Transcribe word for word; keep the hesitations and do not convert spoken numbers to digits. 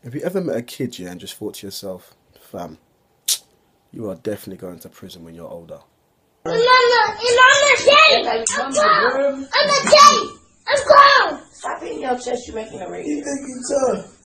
Have you ever met a kid, yeah, and just thought to yourself, fam, you are definitely going to prison when you're older? I'm on the tape! I'm grown! I'm the tape! I'm grown! Stop being your chest, you're making a race. You think it's tough?